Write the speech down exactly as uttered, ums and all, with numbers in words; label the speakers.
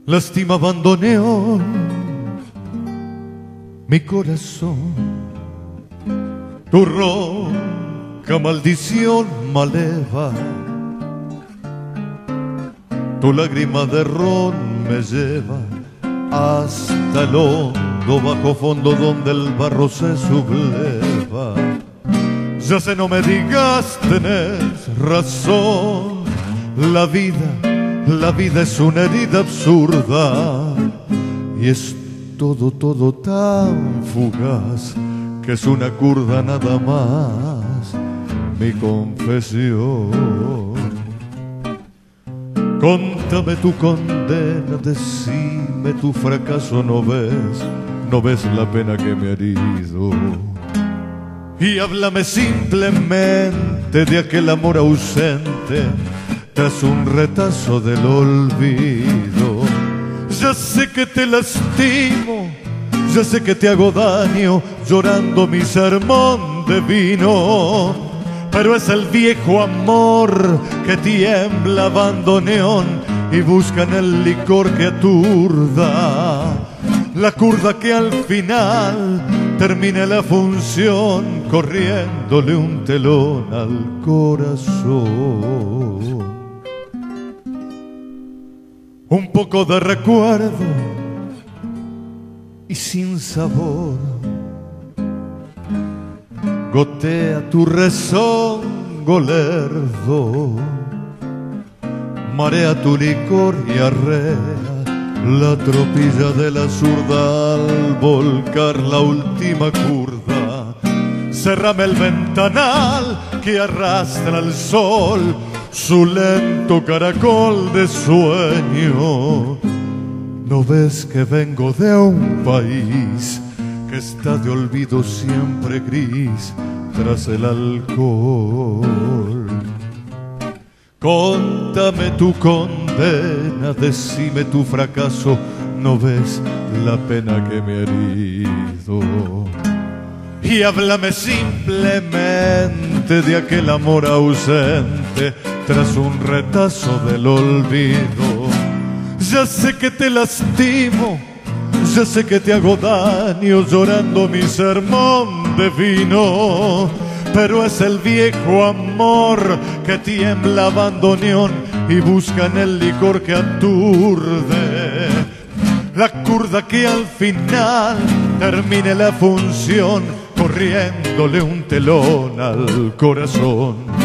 Speaker 1: Lástima abandoneó mi corazón, tu ronca maldición maleva, tu lágrima de ron me lleva hasta el hondo bajo fondo donde el barro se subleva. Ya sé, no me digas, tenés razón, la vida, la vida es una herida absurda y es todo, todo tan fugaz que es una curda nada más, mi confesión. Contame tu condena, decime tu fracaso, no ves, no ves la pena que me ha herido. Y háblame simplemente de aquel amor ausente tras un retazo del olvido. Ya sé que te lastimo, ya sé que te hago daño llorando mi sermón de vino, pero es el viejo amor que tiembla bandoneón y busca en el licor que aturda, la curda que al final termine la función corriéndole un telón al corazón. Un poco de recuerdo y sin sabor gotea tu rezongo lerdo, marea tu licor y arrea la tropilla de la zurda al volcar la última curda. Cerrame el ventanal que arrastra al sol su lento caracol de sueño. ¿No ves que vengo de un país que está de olvido siempre gris tras el alcohol? Contame tu condena, decime tu fracaso, ¿no ves la pena que me ha herido? Y háblame simplemente de aquel amor ausente tras un retazo del olvido. Ya sé que te lastimo, ya sé que te hago daño llorando mi sermón de vino, pero es el viejo amor que tiembla bandoneón y busca en el licor que aturde, la curda que al final termine la función corriéndole un telón al corazón.